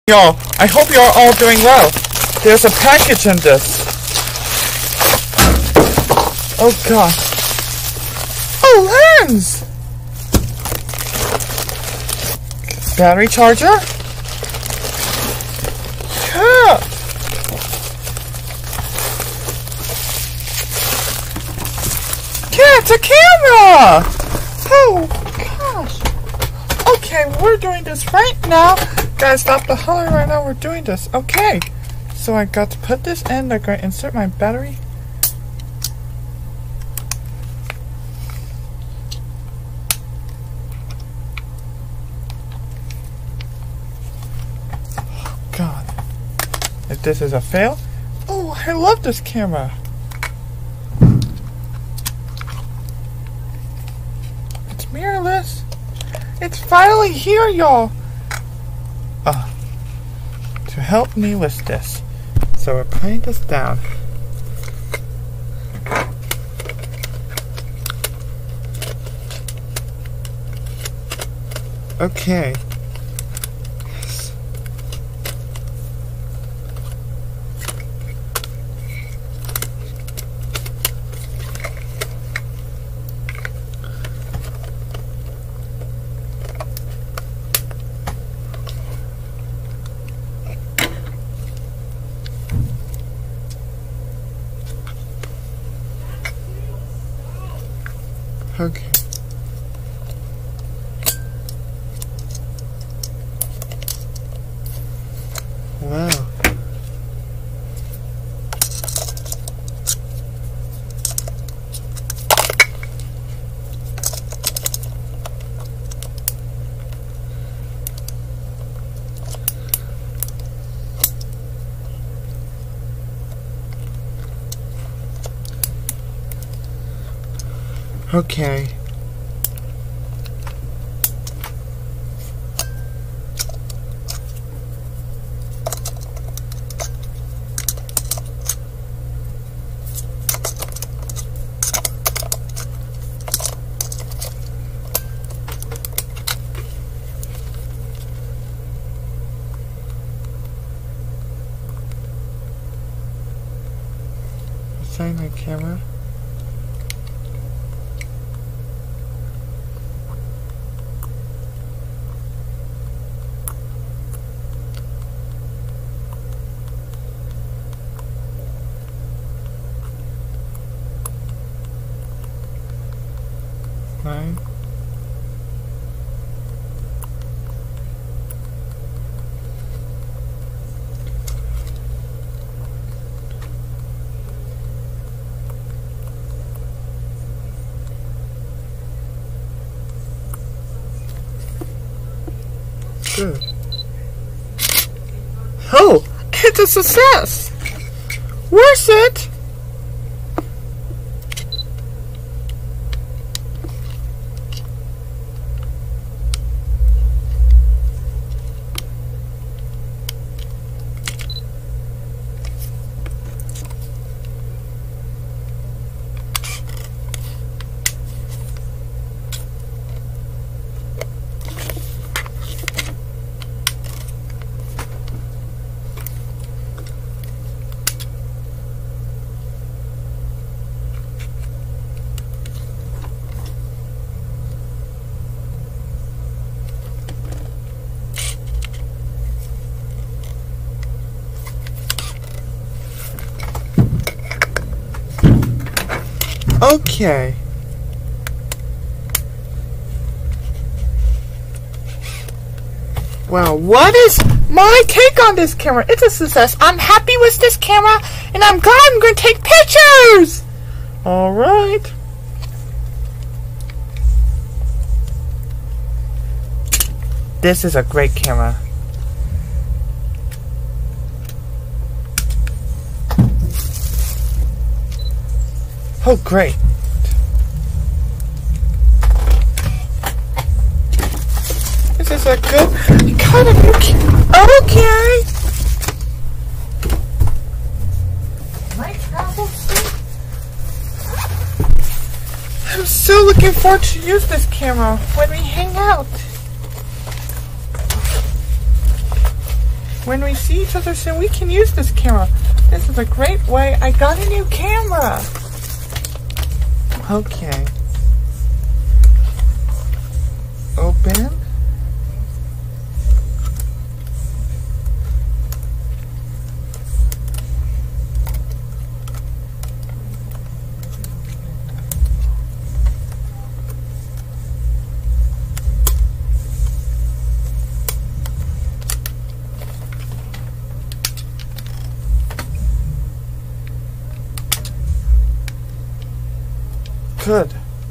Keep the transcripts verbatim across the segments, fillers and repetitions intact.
Y'all, I hope you're all doing well. There's a package in this. Oh god. Oh, lens! Battery charger? Yeah. Yeah, it's a camera! Oh gosh. Okay, we're doing this right now. Guys, stop the holler right now. We're doing this. Okay. So I got to put this in. I'm going to insert my battery. Oh, God. If this is a fail. Oh, I love this camera. It's mirrorless. It's finally here, y'all. Uh, to help me with this. So we're putting this down. Okay. Yes. Okay. Wow. Okay. Assign my camera. Nine. Good. Oh, it's a success! Where's it? Okay. Wow, what is my take on this camera? It's a success. I'm happy with this camera, and I'm glad I'm going to take pictures! Alright. This is a great camera. Oh, great. This is a good kind of okay. My travel suit. I'm so looking forward to use this camera when we hang out. when we see each other soon, we can use this camera. This is a great way. I got a new camera. Okay. Open. Good.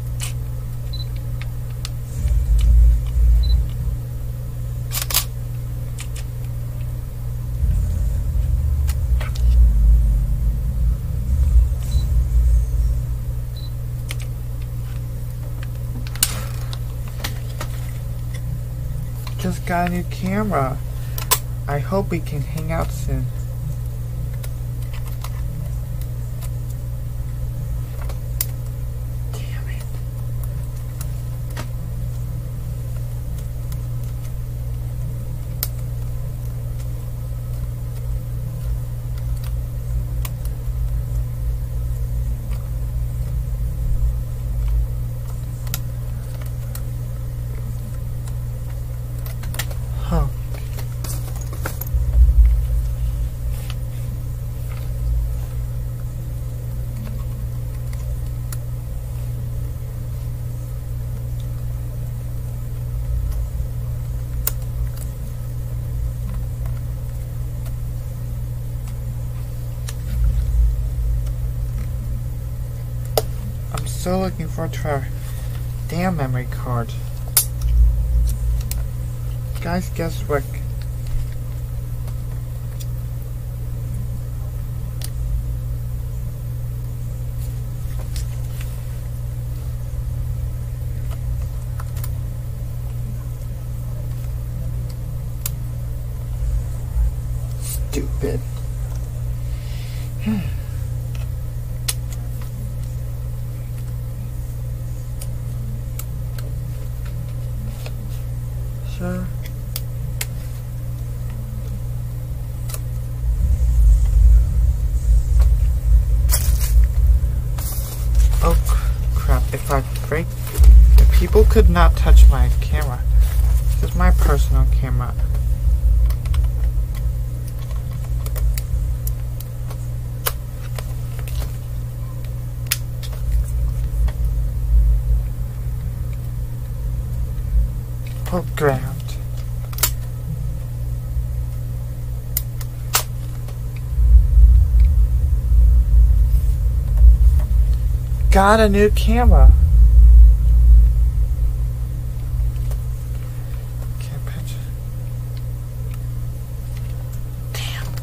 Just got a new camera. I hope we can hang out soon. Huh. I'm so looking forward to our damn memory card. Guys, guess what? Stupid. Sure. Oh crap, if I break, if people could not touch my camera. This is my personal camera. Oh, ground. Got a new camera. Can't pinch. Damn.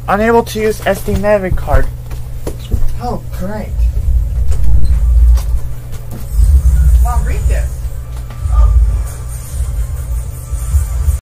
Unable to use S D memory card. Oh, great.